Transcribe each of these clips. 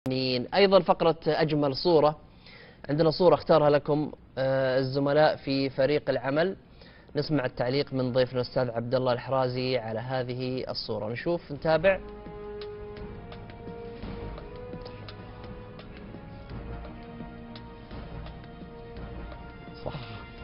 أيضا فقرة أجمل صورة، عندنا صورة اختارها لكم الزملاء في فريق العمل. نسمع التعليق من ضيفنا الأستاذ عبد الله الحرازي على هذه الصورة. نشوف نتابع. صح.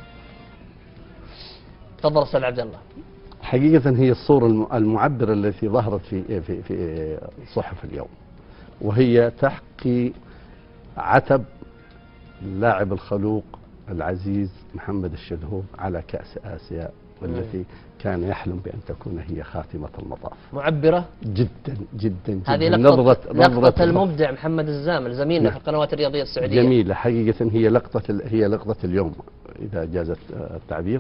تفضل أستاذ عبد الله. حقيقة هي الصورة المعبرة التي ظهرت في صحف اليوم، وهي تحكي عتب اللاعب الخلوق العزيز محمد الشلهوب على كأس آسيا، والتي كان يحلم بأن تكون هي خاتمة المطاف. معبرة جدا جدا. هذه لقطة المبدع محمد الزامل زميلنا في القنوات الرياضية السعودية. جميلة حقيقة، هي لقطة اليوم إذا جاز التعبير،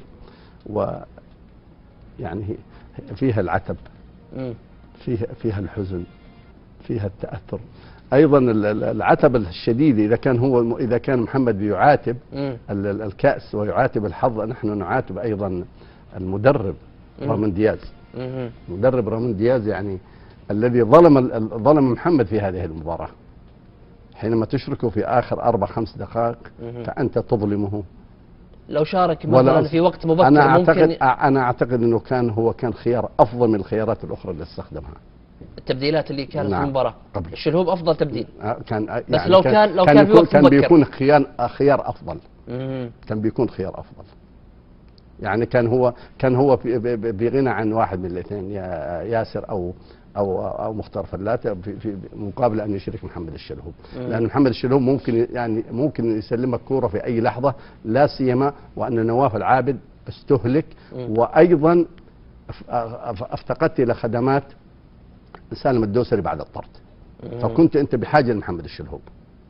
ويعني فيها العتب، فيها الحزن، فيها التأثر، أيضا العتب الشديد. إذا كان محمد بيعاتب الكأس ويعاتب الحظ، نحن نعاتب أيضا المدرب رامون دياز. مدرب رامون دياز يعني الذي ظلم محمد في هذه المباراة. حينما تشركه في آخر 4-5 دقائق فأنت تظلمه. لو شارك مثلا في وقت مبكر أنا أعتقد أنه كان خيار أفضل من الخيارات الأخرى اللي استخدمها. التبديلات اللي كانت نعم. في المباراة الشلهوب أفضل تبديل. يعني بس لو كان في وقت كان مبكر بيكون خيار أفضل. كان بيكون خيار أفضل. يعني كان هو بغنى عن واحد من الاثنين، ياسر أو مختار فلاتة، في مقابل أن يشرك محمد الشلهوب. لأن محمد الشلهوب ممكن يسلمك كورة في أي لحظة، لا سيما وأن نواف العابد استهلك، وأيضا افتقدت إلى خدمات سالم الدوسري بعد الطرد. فكنت أنت بحاجة لمحمد الشلهوب.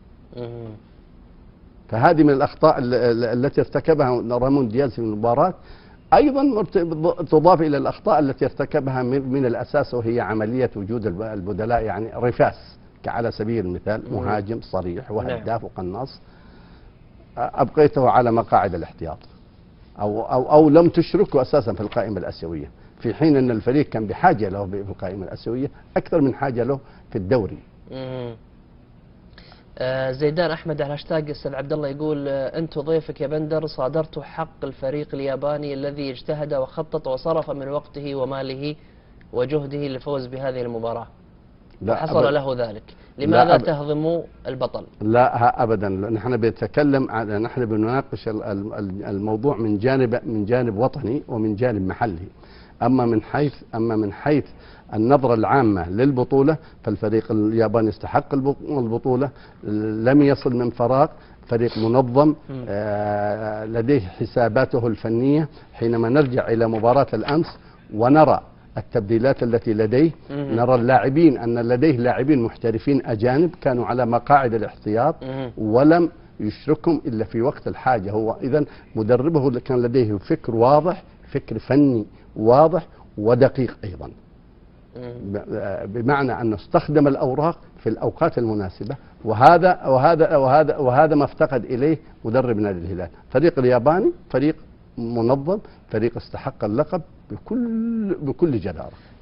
فهذه من الأخطاء التي ارتكبها رامون دياز في المباراة. أيضا تضاف إلى الأخطاء التي ارتكبها من الأساس، وهي عملية وجود البدلاء، يعني رفاس على سبيل المثال، مهاجم صريح وهداف وقناص، أبقيته على مقاعد الاحتياط أو لم تشركه أساسا في القائمة الآسيوية، في حين أن الفريق كان بحاجة له في القائمة الآسيوية أكثر من حاجة له في الدوري. زيدان أحمد على هاشتاج أستاذ عبد الله يقول: أنت ضيفك يا بندر صادرت حق الفريق الياباني الذي اجتهد وخطط وصرف من وقته وماله وجهده للفوز بهذه المباراة وحصل له ذلك، لماذا تهضموا البطل؟ لا أبدا، نحن بنناقش الموضوع من جانب وطني ومن جانب محلي. أما من حيث النظرة العامة للبطولة، فالفريق الياباني يستحق البطولة، لم يصل من فراغ، فريق منظم، لديه حساباته الفنية. حينما نرجع إلى مباراة الأمس ونرى التبديلات التي لديه، نرى اللاعبين أن لديه لاعبين محترفين أجانب كانوا على مقاعد الاحتياط ولم يشركهم إلا في وقت الحاجة. هو إذن مدربه كان لديه فكر واضح، فكر فني واضح ودقيق أيضا، بمعنى أنه استخدم الأوراق في الأوقات المناسبة، وهذا ما افتقد إليه مدرب نادي الهلال. فريق الياباني فريق منظم، فريق استحق اللقب بكل جدارة.